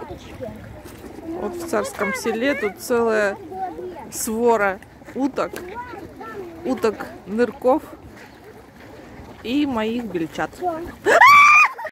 Вот в Царском Селе тут целая свора уток, нырков и моих бельчат.